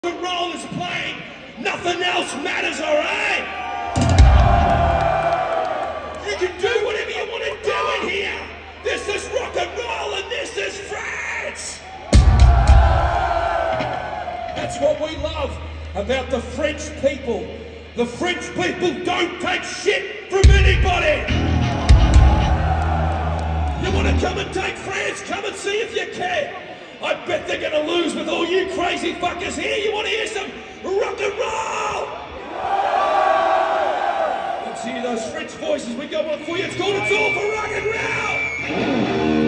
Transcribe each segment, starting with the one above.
and roll is playing. Nothing else matters, alright? You can do whatever you want to do in here. This is rock and roll and this is France. That's what we love about the French people. The French people don't take shit from anybody. You want to come and take France? Come and see if you can. I bet they're going to lose with all you crazy fuckers here. You want to hear some rock and roll? Let's hear those French voices. We got one for you. It's called It's All for Rock and Roll.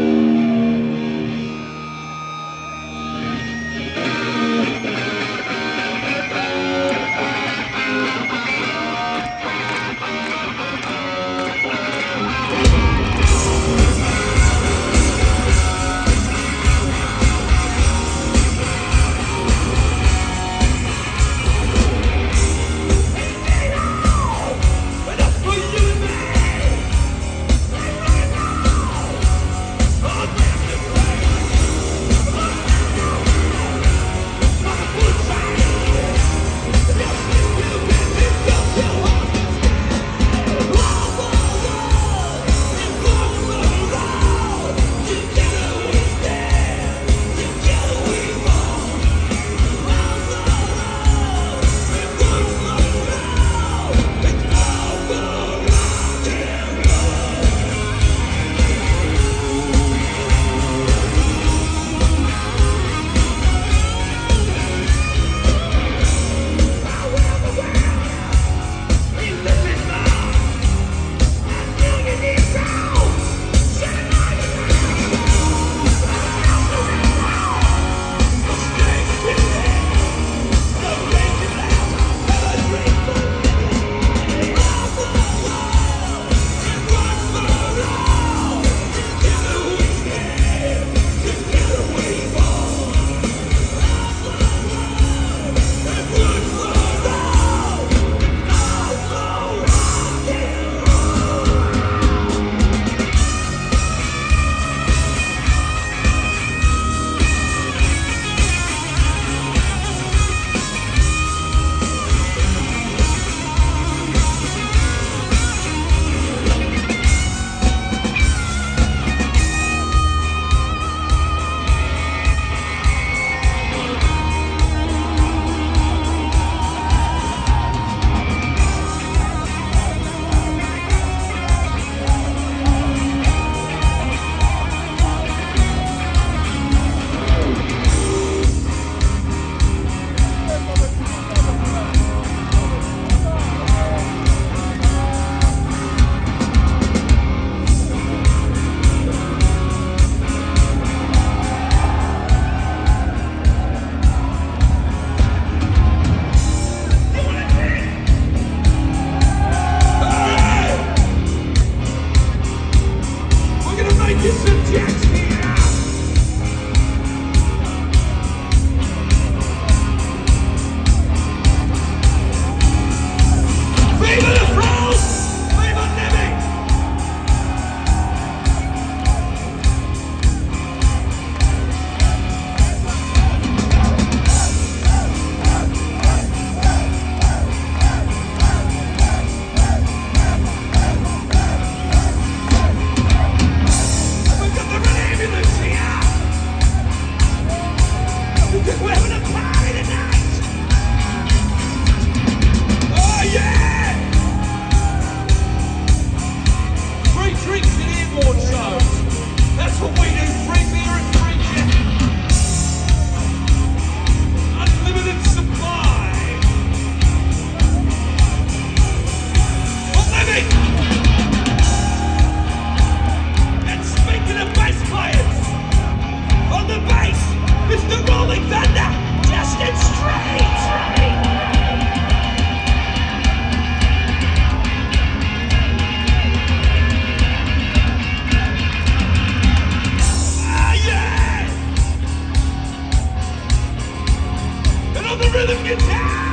Rhythm guitar!